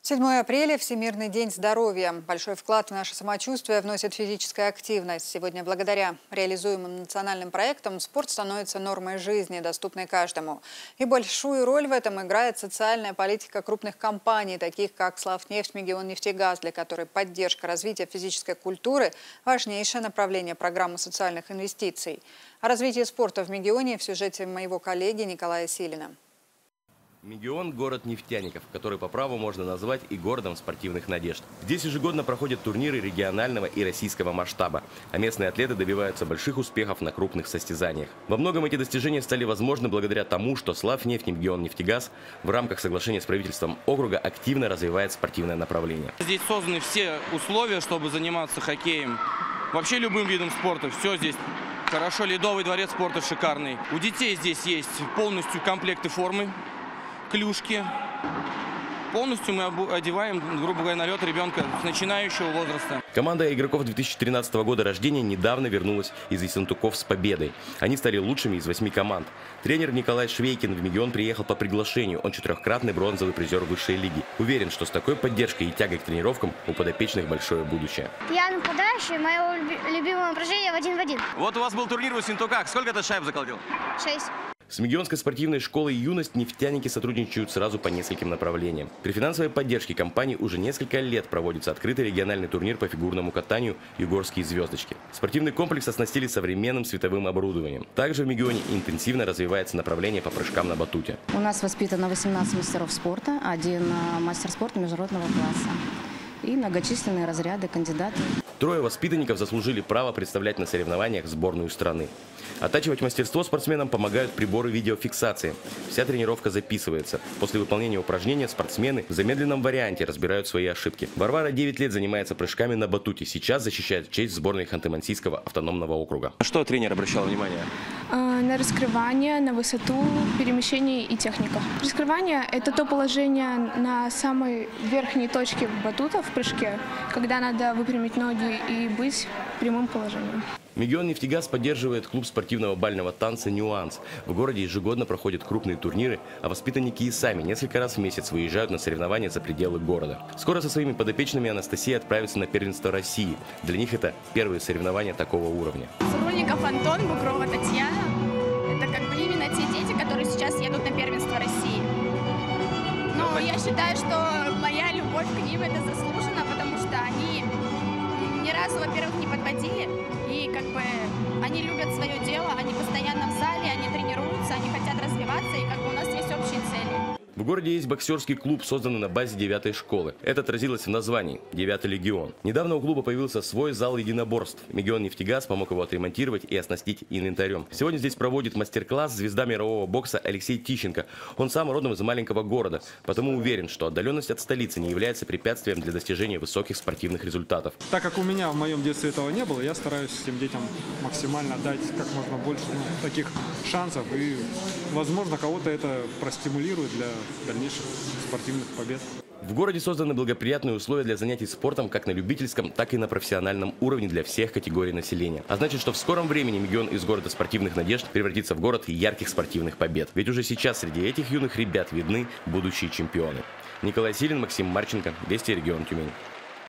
7 апреля – Всемирный день здоровья. Большой вклад в наше самочувствие вносит физическая активность. Сегодня благодаря реализуемым национальным проектам спорт становится нормой жизни, доступной каждому. И большую роль в этом играет социальная политика крупных компаний, таких как Славнефть, Мегионнефтегаз, для которой поддержка развития физической культуры – важнейшее направление программы социальных инвестиций. О развитии спорта в Мегионе в сюжете моего коллеги Николая Силина. Мегион – город нефтяников, который по праву можно назвать и городом спортивных надежд. Здесь ежегодно проходят турниры регионального и российского масштаба, а местные атлеты добиваются больших успехов на крупных состязаниях. Во многом эти достижения стали возможны благодаря тому, что Славнефть и Мегионнефтегаз в рамках соглашения с правительством округа активно развивает спортивное направление. Здесь созданы все условия, чтобы заниматься хоккеем, вообще любым видом спорта. Все здесь хорошо, ледовый дворец спорта шикарный. У детей здесь есть полностью комплекты формы. Клюшки. Полностью мы одеваем, грубо говоря, на лед ребенка с начинающего возраста. Команда игроков 2013 года рождения недавно вернулась из Ессентуков с победой. Они стали лучшими из 8 команд. Тренер Николай Швейкин в Мегион приехал по приглашению. Он 4-кратный бронзовый призер высшей лиги. Уверен, что с такой поддержкой и тягой к тренировкам у подопечных большое будущее. Я нападающий, мое любимое упражнение в 1 в 1. Вот у вас был турнир в Ессентуках. Сколько ты шайб заколотил? 6. С Мегионской спортивной школой «Юность» нефтяники сотрудничают сразу по нескольким направлениям. При финансовой поддержке компании уже несколько лет проводится открытый региональный турнир по фигурному катанию «Югорские звездочки». Спортивный комплекс оснастили современным световым оборудованием. Также в Мегионе интенсивно развивается направление по прыжкам на батуте. У нас воспитано 18 мастеров спорта, 1 мастер спорта международного класса и многочисленные разряды кандидатов. 3 воспитанников заслужили право представлять на соревнованиях сборную страны. Оттачивать мастерство спортсменам помогают приборы видеофиксации. Вся тренировка записывается. После выполнения упражнения спортсмены в замедленном варианте разбирают свои ошибки. Варвара 9 лет занимается прыжками на батуте. Сейчас защищает честь сборной Ханты-Мансийского автономного округа. На что тренер обращал внимание? На раскрывание, на высоту, перемещение и техника. Раскрывание – это то положение на самой верхней точке батута в прыжке, когда надо выпрямить ноги и быть прямым положением. Мегионнефтегаз поддерживает клуб спортивного бального танца «Нюанс». В городе ежегодно проходят крупные турниры, а воспитанники и сами несколько раз в месяц выезжают на соревнования за пределы города. Скоро со своими подопечными Анастасия отправится на первенство России. Для них это первые соревнования такого уровня. Срульников Антон, Бугрова Татьяна. Это как бы именно те дети, которые сейчас едут на первенство России. Но я считаю, что моя любовь к ним это заслужена, потому что они ни разу, во-первых, не подводили. И как бы они любят свое дело, они постоянно в зале, они тренируются, они хотят развиваться, и как бы у нас есть общие цели. В городе есть боксерский клуб, созданный на базе 9-й школы. Это отразилось в названии – 9-й легион. Недавно у клуба появился свой зал единоборств. Мегионнефтегаз помог его отремонтировать и оснастить инвентарем. Сегодня здесь проводит мастер-класс звезда мирового бокса Алексей Тищенко. Он сам родом из маленького города, потому уверен, что отдаленность от столицы не является препятствием для достижения высоких спортивных результатов. Так как у меня в моем детстве этого не было, я стараюсь всем детям максимально дать как можно больше таких шансов. И, возможно, кого-то это простимулирует для дальнейших спортивных побед. В городе созданы благоприятные условия для занятий спортом как на любительском, так и на профессиональном уровне для всех категорий населения. А значит, что в скором времени Мегион из города спортивных надежд превратится в город ярких спортивных побед. Ведь уже сейчас среди этих юных ребят видны будущие чемпионы. Николай Силин, Максим Марченко, Вести, регион Тюмень.